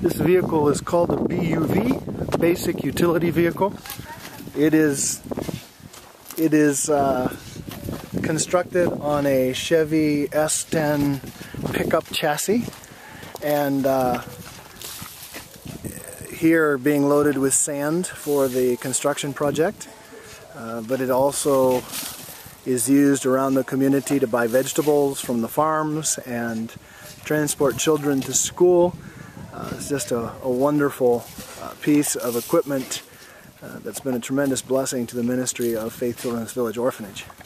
This vehicle is called a BUV, Basic Utility Vehicle. It is constructed on a Chevy S10 pickup chassis, and here being loaded with sand for the construction project, but it also is used around the community to buy vegetables from the farms and transport children to school. It's just a wonderful piece of equipment that's been a tremendous blessing to the ministry of Faith Children's Village Orphanage.